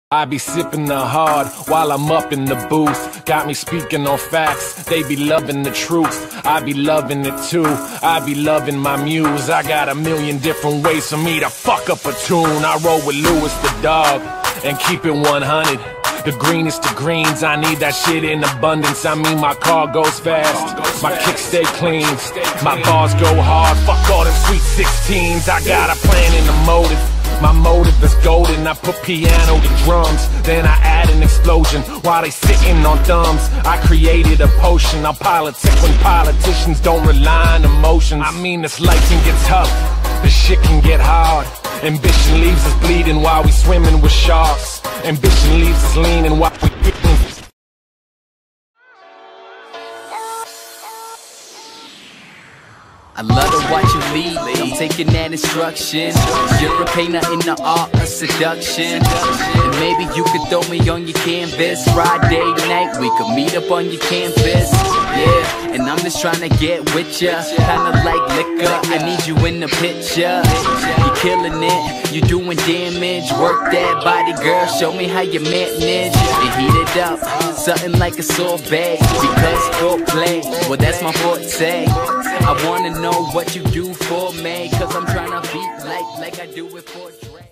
I be sipping the hard while I'm up in the booth. Got me speaking on facts, they be loving the truth. I be loving it too, I be loving my muse. I got a million different ways for me to fuck up a tune. I roll with Lewis the dog and keep it 100. The greenest of greens, I need that shit in abundance. I mean my car goes fast, my kicks stay clean, my bars go hard, fuck all them sweet 16s. I got a plan and a motive, my motive is golden. I put piano to drums, then I add an explosion while they sitting on thumbs. I created a potion, I'll politic when politicians don't rely on emotions. I mean this life can get tough, this shit can get hard. Ambition leaves us bleeding while we swimming with sharks. Ambition leaves us leaning while we eating. I love to watch you lead, I'm taking that instruction. You're a painter in the art of seduction. And maybe you could throw me on your canvas. Friday night, we could meet up on your campus. Yeah, and I'm just trying to get with ya, kinda like liquor, I need you in the picture. You're killing it, you're doing damage. Work that body, girl, show me how you manage. And heat it up, something like a sorbet. Because foreplay, well that's my forte. I wanna know what you do for me, cause I'm tryna beat like I do it for Dre.